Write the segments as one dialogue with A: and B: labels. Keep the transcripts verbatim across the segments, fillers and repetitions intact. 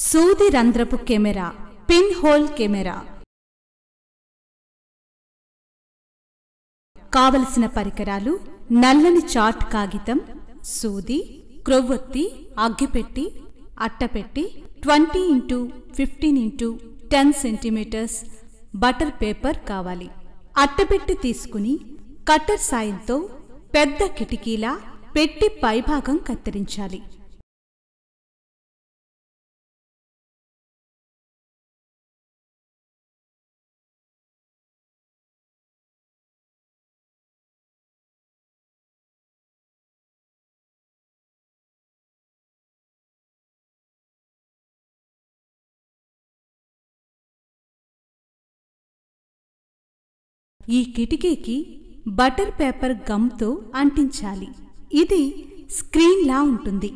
A: సూది రంధ్రపు camera, pin hole camera. కావలసిన పరికరాలు: నల్లని చార్ట్ కాగితం, సూది, క్రొవ్వొత్తి, అగ్గిపెట్టి, అట్టపెట్టి, twenty into fifteen into ten centimetres butter paper కావాలి. అట్టపెట్టి తీసుకుని కట్టర్ సాయంతో పెద్ద కిటికీలా పెట్టి పైభాగం కత్తిరించాలి. ఈ కిటికీకి బటర్ పేపర్ గమ్తో అంటించాలి. ఇది స్క్రీన్లా ఉంటుంది.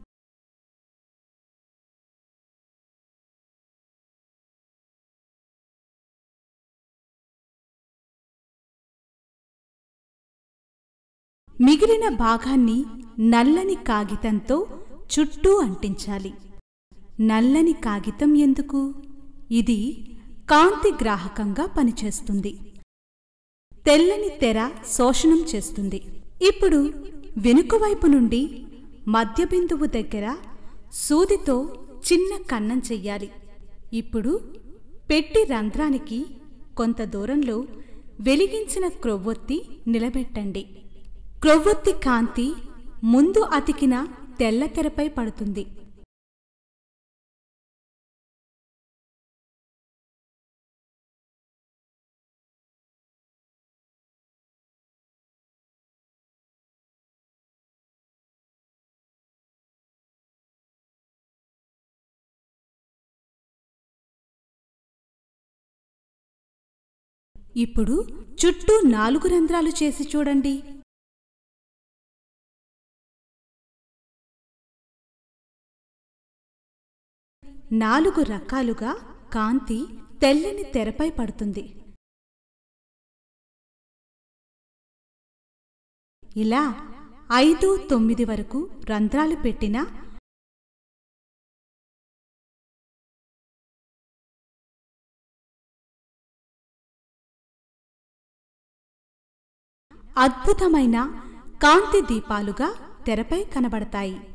A: మిగిలిన భాగాన్ని నల్లని కాగితంతో చుట్టూ అంటించాలి. నల్లని కాగితం ఎందుకు? ఇది కాంతి గ్రాహకంగా పనిచేస్తుంది. తెల్లని తెర శోషణం చేస్తుంది. ఇప్పుడు వెనుకవైపు నుండి మధ్య బిందువు దగ్గర సూదితో చిన్న కన్నం చెయ్యాలి. ఇప్పుడు పెట్టి రంధ్రానికి కొంత దూరంలో వెలిగించిన క్రొవ్వొత్తి నిలబెట్టండి. క్రొవ్వొత్తి కాంతి ముందు అతికిన తెల్ల తెరపై పడుతుంది. ఇప్పుడు చుట్టూ నాలుగు రంధ్రాలు చేసి చూడండి. నాలుగు రకాలుగా కాంతి తెల్లని తెరపై పడుతుంది. ఇలా ఐదు తొమ్మిది వరకు రంధ్రాలు పెట్టినా అద్భుతమైన కాంతి దీపాలుగా తెరపై కనబడతాయి.